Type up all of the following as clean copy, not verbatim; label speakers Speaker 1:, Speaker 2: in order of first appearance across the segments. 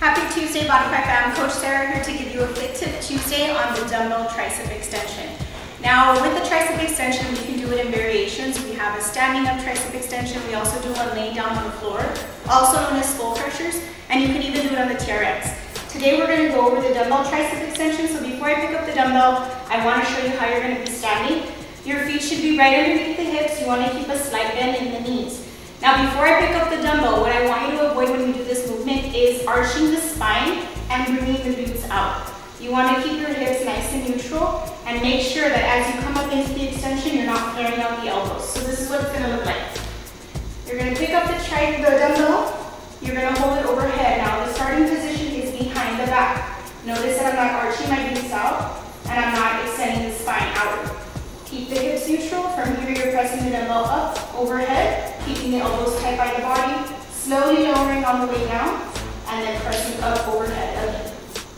Speaker 1: Happy Tuesday, Bodify fam. Coach Sarah here to give you a Fit Tip Tuesday on the dumbbell tricep extension. Now, with the tricep extension, we can do it in variations. We have a standing up tricep extension. We also do one laying down on the floor, also known as skull crushers, and you can even do it on the TRX. Today, we're going to go over the dumbbell tricep extension. So before I pick up the dumbbell, I want to show you how you're going to be standing. Your feet should be right underneath the hips. You want to keep a slight bend in the knees. Now, before I pick up the dumbbell, what I want you to avoid when you do this movement is arching the spine and bringing the glutes out. You want to keep your hips nice and neutral and make sure that as you come up into the extension, you're not flaring out the elbows. So this is what it's going to look like. You're going to pick up the dumbbell. You're going to hold it overhead. Now, the starting position is behind the back. Notice that I'm not arching my glutes out and I'm not extending the spine outward. Keep the hips neutral. From here, you're pressing the dumbbell up, overhead, keeping the elbows tight by the body, slowly lowering on the way down, and then pressing up overhead again.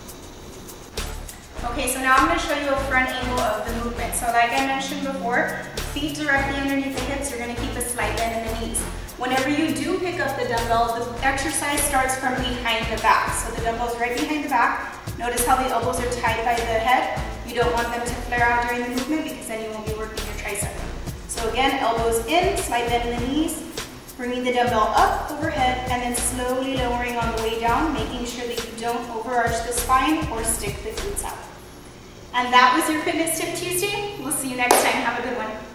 Speaker 1: Okay, so now I'm going to show you a front angle of the movement. So like I mentioned before, feet directly underneath the hips, you're going to keep a slight bend in the knees. Whenever you do pick up the dumbbell, the exercise starts from behind the back. So the dumbbell's right behind the back. Notice how the elbows are tied by the head. You don't want them to flare out during the movement because then you won't be working your tricep. So again, elbows in, slight bend in the knees, bringing the dumbbell up overhead, and then slowly lowering on the way down, making sure that you don't overarch the spine or stick the glutes out. And that was your Fitness Tip Tuesday. We'll see you next time. Have a good one.